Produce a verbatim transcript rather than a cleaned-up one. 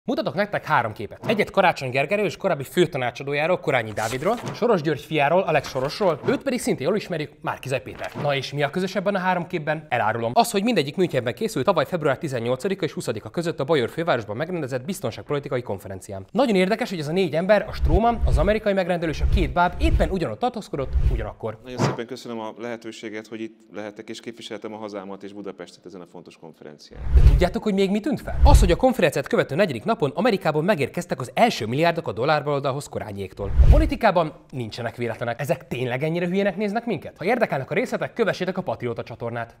Mutatok nektek három képet. Egyet Karácsony Gergelyről és korábbi főtanácsadójáról, Korányi Dávidról, Soros György fiáról, Alex Sorosról, őt pedig szintén jól ismerjük, Márki-Zay Péter. Na és mi a közös ebben a három képben? Elárulom. Az, hogy mindegyik Münchenben készült tavaly február tizennyolcadika és huszadika között a Bajor fővárosban megrendezett biztonságpolitikai konferencián. Nagyon érdekes, hogy ez a négy ember, a Stroman, az amerikai megrendelő és a két báb éppen ugyanott tartózkodott, ugyanakkor. Nagyon szépen köszönöm a lehetőséget, hogy itt lehetek és képviseltem a hazámat és Budapestet ezen a fontos konferencián. De tudjátok, hogy még mi tűnt fel? Az, hogy a konferenciát követő negyedik napon Amerikában megérkeztek az első milliárdok a dollárbaloldalhoz Korányéktól. A politikában nincsenek véletlenek. Ezek tényleg ennyire hülyének néznek minket? Ha érdekelnek a részletek, kövessétek a Patrióta csatornát.